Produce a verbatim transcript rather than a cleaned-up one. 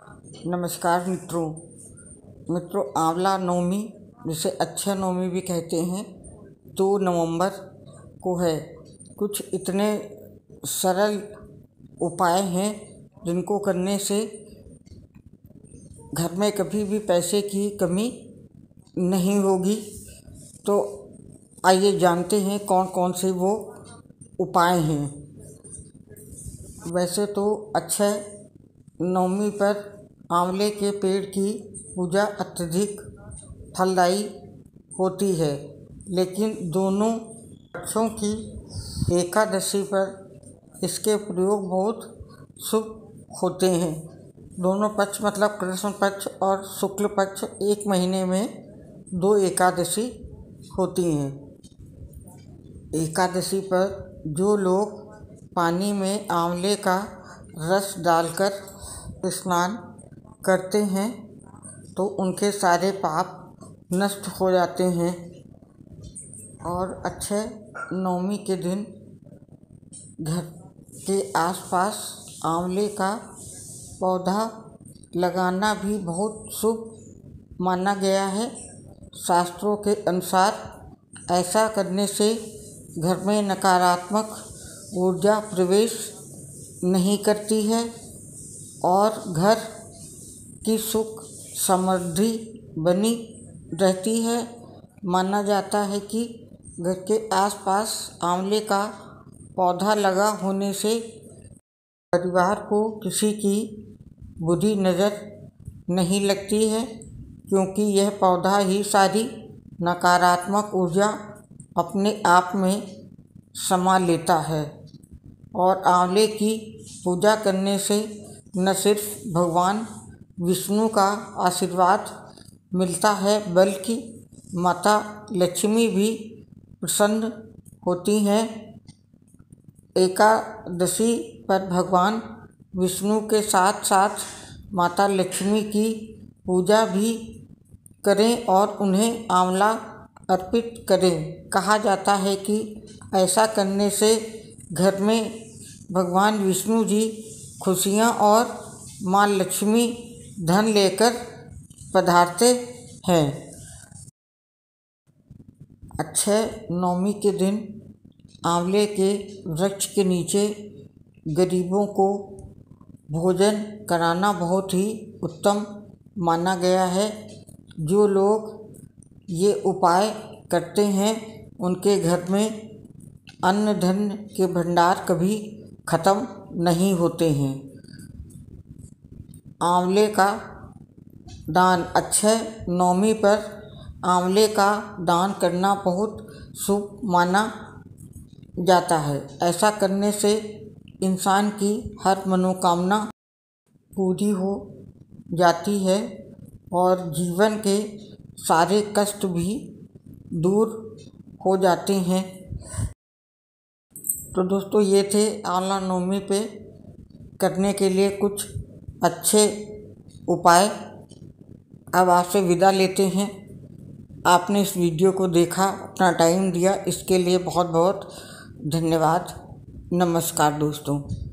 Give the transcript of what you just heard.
नमस्कार मित्रों मित्रों आंवला नवमी, जिसे अक्षय नवमी भी कहते हैं, दो नवंबर को है। कुछ इतने सरल उपाय हैं जिनको करने से घर में कभी भी पैसे की कमी नहीं होगी। तो आइए जानते हैं कौन कौन से वो उपाय हैं। वैसे तो अक्षय नवमी पर आंवले के पेड़ की पूजा अत्यधिक फलदायी होती है, लेकिन दोनों पक्षों की एकादशी पर इसके प्रयोग बहुत शुभ होते हैं। दोनों पक्ष मतलब कृष्ण पक्ष और शुक्ल पक्ष, एक महीने में दो एकादशी होती हैं। एकादशी पर जो लोग पानी में आंवले का रस डालकर स्नान करते हैं तो उनके सारे पाप नष्ट हो जाते हैं। और अक्षय नवमी के दिन घर के आसपास आंवले का पौधा लगाना भी बहुत शुभ माना गया है। शास्त्रों के अनुसार ऐसा करने से घर में नकारात्मक ऊर्जा प्रवेश नहीं करती है और घर की सुख समृद्धि बनी रहती है। माना जाता है कि घर के आसपास आंवले का पौधा लगा होने से परिवार को किसी की बुरी नज़र नहीं लगती है, क्योंकि यह पौधा ही सारी नकारात्मक ऊर्जा अपने आप में समा लेता है। और आंवले की पूजा करने से न सिर्फ भगवान विष्णु का आशीर्वाद मिलता है, बल्कि माता लक्ष्मी भी प्रसन्न होती हैं। एकादशी पर भगवान विष्णु के साथ साथ माता लक्ष्मी की पूजा भी करें और उन्हें आंवला अर्पित करें। कहा जाता है कि ऐसा करने से घर में भगवान विष्णु जी खुशियाँ और माँ लक्ष्मी धन लेकर पधारते हैं। अक्षय नवमी के दिन आंवले के वृक्ष के नीचे गरीबों को भोजन कराना बहुत ही उत्तम माना गया है। जो लोग ये उपाय करते हैं उनके घर में अन्न धन के भंडार कभी ख़त्म नहीं होते हैं। आंवले का दान, अक्षय नवमी पर आंवले का दान करना बहुत शुभ माना जाता है। ऐसा करने से इंसान की हर मनोकामना पूरी हो जाती है और जीवन के सारे कष्ट भी दूर हो जाते हैं। तो दोस्तों, ये थे आंवला नवमी पे करने के लिए कुछ अच्छे उपाय। अब आपसे विदा लेते हैं। आपने इस वीडियो को देखा, अपना टाइम दिया, इसके लिए बहुत बहुत धन्यवाद। नमस्कार दोस्तों।